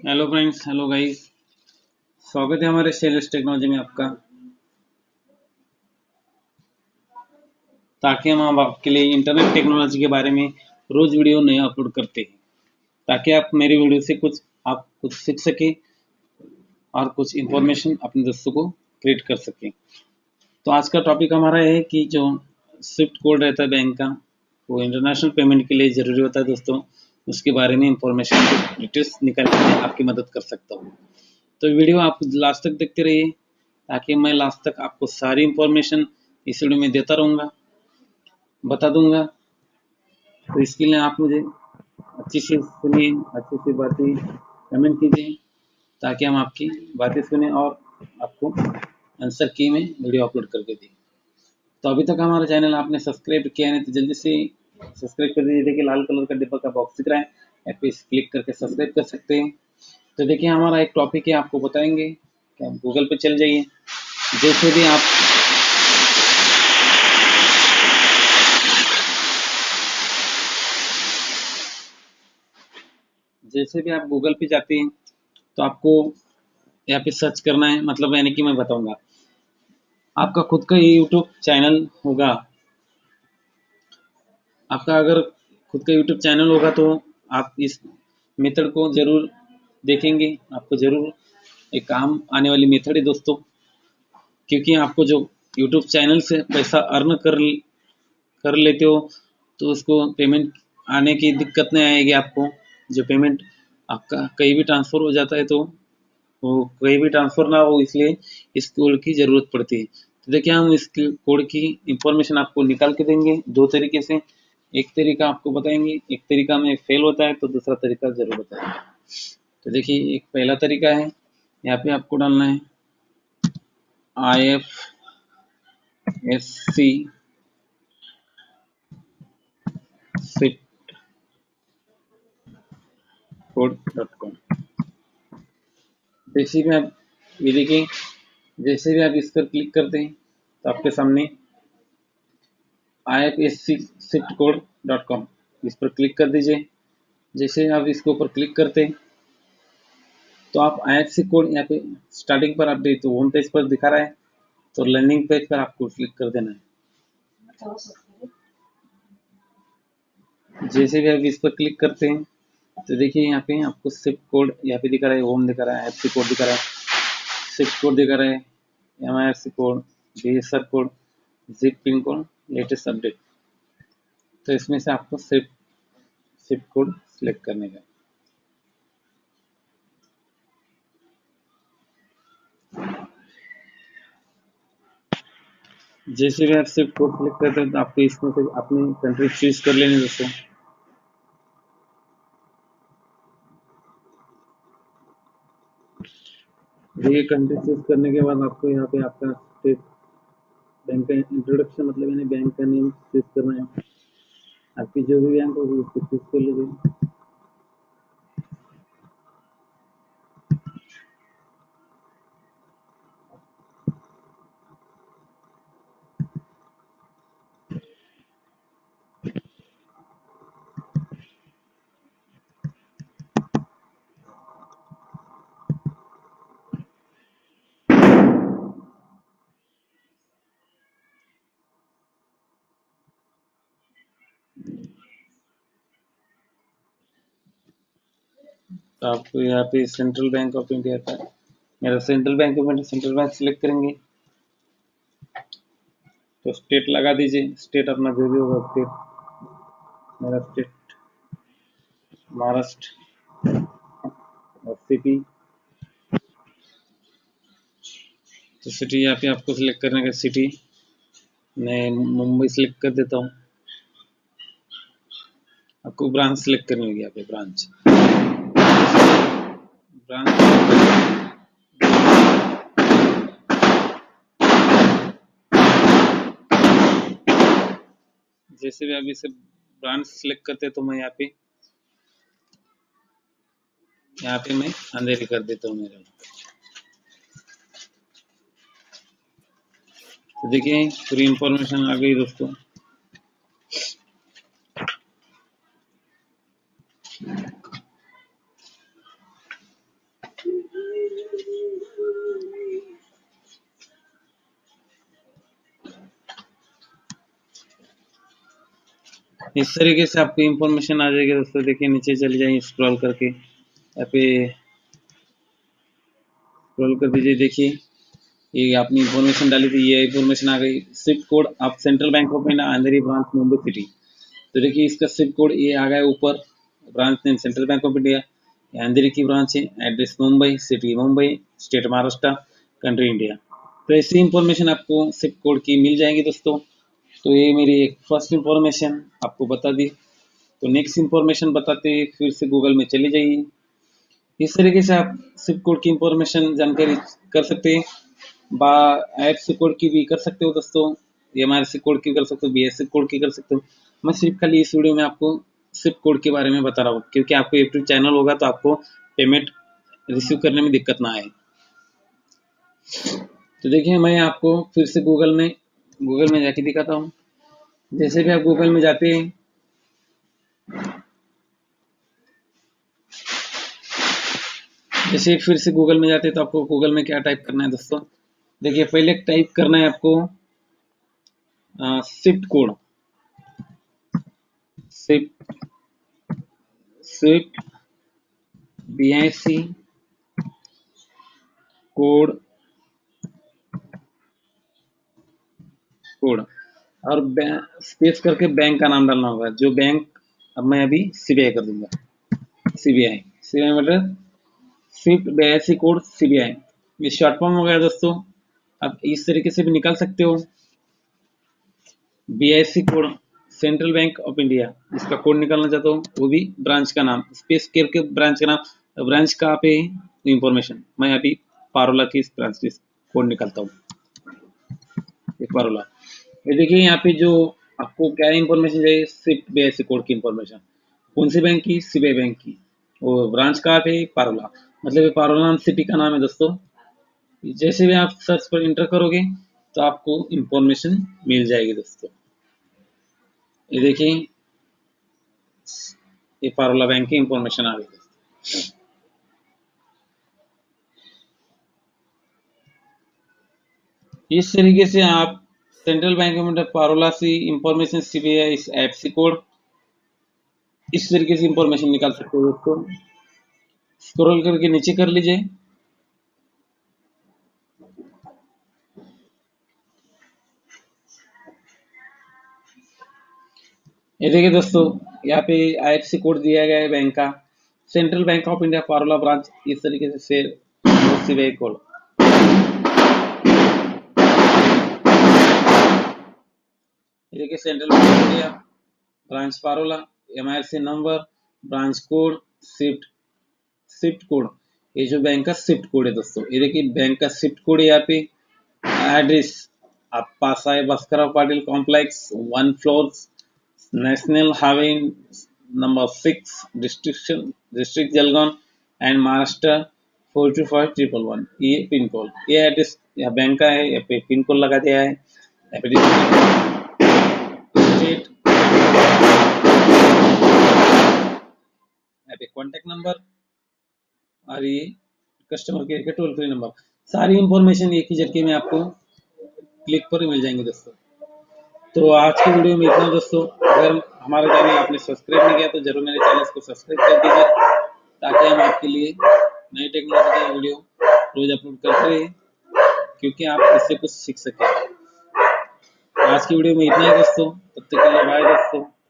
Hello friends, hello guys. स्वागत है हमारे सेल्स टेक्नोलॉजी में आपका। ताकि हम आपके लिए इंटरनेट टेक्नोलॉजी के बारे में रोज वीडियो नए अपलोड करते हैं, ताकि आप मेरी वीडियो से आप कुछ सीख सके और कुछ इन्फॉर्मेशन अपने दोस्तों को क्रिएट कर सके। तो आज का टॉपिक हमारा है कि जो स्विफ्ट कोड रहता है बैंक का, वो इंटरनेशनल पेमेंट के लिए ज़रूरी होता है दोस्तों। उसके बारे में इंफॉर्मेशन डिटेल्स निकालने में आपकी मदद कर सकता हूँ। तो वीडियो आप लास्ट तक देखते रहिए, ताकि मैं लास्ट तक आपको सारी इंफॉर्मेशन इस वीडियो में देता रहूँगा, बता दूंगा। तो इसके लिए आप मुझे अच्छी से सुनिए, अच्छी से बातें कमेंट कीजिए, ताकि हम आपकी बातें सुने और आपको आंसर की में वीडियो अपलोड करके दें। तो अभी तक हमारा चैनल आपने सब्सक्राइब किया नहीं तो जल्दी से सब्सक्राइब कर दीजिए। देखिए लाल कलर का डिब्बा का बॉक्स दिख रहा है, ऐप पे क्लिक करके सब्सक्राइब कर सकते हैं। तो देखिए हमारा एक टॉपिक है, आपको बताएंगे कि आप गूगल पे चल जाइए। जैसे भी आप गूगल पे जाते हैं तो आपको यहाँ पे सर्च करना है, मतलब यानी कि मैं बताऊंगा। आपका खुद का यूट्यूब चैनल होगा, आपका अगर खुद का यूट्यूब चैनल होगा तो आप इस मेथड को जरूर देखेंगे। आपको जरूर एक काम आने वाली मेथड है दोस्तों, क्योंकि आपको जो यूट्यूब चैनल से पैसा अर्न कर लेते हो तो उसको पेमेंट आने की दिक्कत नहीं आएगी आपको। जो पेमेंट आपका कहीं भी ट्रांसफ़र हो जाता है तो वो कहीं भी ट्रांसफ़र ना हो, इसलिए इस कोड की ज़रूरत पड़ती है। तो देखिए हम इस कोड की इंफॉर्मेशन आपको निकाल के देंगे दो तरीके से। एक तरीका आपको बताएंगे, एक तरीका में फेल होता है तो दूसरा तरीका ज़रूर बताएंगे। तो देखिए एक पहला तरीका है, यहाँ पे आपको डालना है IFSC sitcode.com। जैसे भी आप ये देखिए, जैसे भी आप इस पर क्लिक करते हैं तो आपके सामने IFSC sitcode.com, इस पर क्लिक कर दीजिए। जैसे आप इसके ऊपर क्लिक करते हैं तो आप IFSC कोड यहाँ पे स्टार्टिंग पर आप तो होम पेज पर दिखा रहा है, तो लर्निंग पेज पर आपको क्लिक कर देना है। जैसे भी आप इस पर क्लिक करते हैं तो देखिए यहाँ पे आपको सिप कोड यहाँ पे दिखा रहा है, होम दिखा रहा है, IFSC कोड दिखा रहा है, सिप कोड दिखा रहा है, MIFC code, BSR code, zip pin code, latest update. तो इसमें से आपको सिप कोड सिलेक्ट करने का। जैसे भी आप सिप कोड सिलेक्ट करते हैं तो आपको इसमें से अपनी कंट्री चूज कर लेनी दोस्तों। ये कंट्री चूज करने के बाद आपको यहाँ पे आपका स्टेट बैंक का इंट्रोडक्शन, मतलब यानी बैंक का नेम चूज करना है। आपकी जो भी बैंक होगी उसको चूज कर लीजिए। तो आपको यहाँ पे सेंट्रल बैंक ऑफ इंडिया का, मेरा central bank of India, central bank select करेंगे तो स्टेट लगा दीजिए। स्टेट अपना जो भी होगा स्टेट, मेरा स्टेट महाराष्ट्र और सिटी। तो सिटी यहाँ पे आपको सिलेक्ट करने का, सिटी मैं मुंबई सिलेक्ट कर देता हूँ। आपको ब्रांच सिलेक्ट करनी होगी, यहाँ पे ब्रांच जैसे भी आप इसे ब्रांच सिलेक्ट करते हैं तो मैं यहाँ पे मैं अंधेरी कर देता हूँ मेरा। तो देखिए पूरी इंफॉर्मेशन आ गई दोस्तों। इस तरीके से आपको इंफॉर्मेशन आ जाएगी दोस्तों। देखिए नीचे चले जाइए, स्क्रॉल करके यहाँ पे स्क्रॉल कर दीजिए। देखिए ये आपने इंफॉर्मेशन डाली थी, ये इंफॉर्मेशन आ गई। स्विफ्ट कोड आप central bank of India Andheri branch Mumbai city. तो देखिए इसका स्विफ्ट कोड ये आ गया ऊपर। Branch name central bank of India, Andheri की ब्रांच है। Address Mumbai, city Mumbai, state Maharashtra, country India. तो ऐसी इंफॉर्मेशन आपको स्विफ्ट कोड की मिल जाएगी दोस्तों। तो ये मेरी एक फर्स्ट इंफॉर्मेशन आपको बता दी। तो नेक्स्ट इंफॉर्मेशन बताते फिर से गूगल में चले जाइए। इस तरीके से आप स्विफ्ट कोड की इंफॉर्मेशन जानकारी कर सकते हैं। IFSC कोड की भी कर सकते हो दोस्तों, MRC कोड की कर सकते हो, BSC कोड की कर सकते हो। मैं सिर्फ खाली इस वीडियो में आपको स्विफ्ट कोड के बारे में बता रहा हूँ, क्योंकि आपको यूट्यूब चैनल होगा तो आपको पेमेंट रिसीव करने में दिक्कत ना आए। तो देखिए मैं आपको फिर से गूगल में जाके दिखाता हूँ। जैसे भी आप गूगल में जाते हैं, जैसे फिर से गूगल में जाते हैं तो आपको गूगल में क्या टाइप करना है दोस्तों। देखिए पहले टाइप करना है आपको swift code, swift swift BIC code code और स्पेस करके बैंक का नाम डालना होगा। जो बैंक, अब मैं अभी CBI कर दूंगा। CBI मतलब स्विफ्ट BIC कोड CBI, ये शॉर्ट फॉर्म हो गया दोस्तों। अब इस तरीके से भी निकाल सकते हो। BIC code central bank of India, इसका कोड निकालना चाहता हूँ, वो भी ब्रांच का नाम स्पेस करके ब्रांच का नाम। ब्रांच कहाँ पे इंफॉर्मेशन, मैं अभी पारोला की ब्रांच की कोड निकालता हूँ। पारोला, ये देखिए यहाँ पे जो आपको क्या इंफॉर्मेशन चाहिए, स्विफ्ट BIC कोड की इंफॉर्मेशन। कौन सी बैंक की, CBI बैंक की। वो ब्रांच कहाँ पे, पारोला, मतलब ये पारोला नाम सिटी का नाम है दोस्तों। जैसे भी आप सर्च पर इंटर करोगे तो आपको इंफॉर्मेशन मिल जाएगी दोस्तों। ये देखिए ये पारोला बैंक की इंफॉर्मेशन आ गई। इस तरीके से आप सेंट्रल बैंक में पारोला से इंफॉर्मेशन, CBI IFSC कोड, इस तरीके से इंफॉर्मेशन निकाल सकते हो दोस्तों। स्क्रॉल करके नीचे कर लीजिए। ये देखिए दोस्तों यहाँ पे IFSC कोड दिया गया है बैंक का, central bank of India Parola branch, इस तरीके से CBI कोड। ये देखिए central bank of India branch Parola, MIC number, branch code, swift code. ये जो बैंक का स्विफ्ट कोड है दोस्तों, ये देखिए बैंक का स्विफ्ट कोड है। यहाँ पे एड्रेस आप Pasai Bhaskarrao Patil complex 1 floor, national highway number 6, district Jalgaon and Maharashtra 425111। ये पिन कोड, ये एड्रेस यहाँ बैंक का है। यहाँ पे पिन कोड लगा दिया है। यहाँ पे स्टेट, यहाँ पे कॉन्टेक्ट नंबर और ये कस्टमर केयर के टोल फ्री नंबर, सारी इंफॉर्मेशन एक ही झटके में आपको क्लिक पर मिल जाएंगे दोस्तों। तो आज की वीडियो में इतना दोस्तों। अगर हमारे चैनल आपने सब्सक्राइब नहीं किया तो जरूर मेरे चैनल को सब्सक्राइब कर दीजिए, ताकि हम आपके लिए नई टेक्नोलॉजी का वीडियो रोज अपलोड करते रहे, क्योंकि आप इससे कुछ सीख सकें। आज की वीडियो में इतना ही दोस्तों, तब तक के लिए बाय दोस्तों।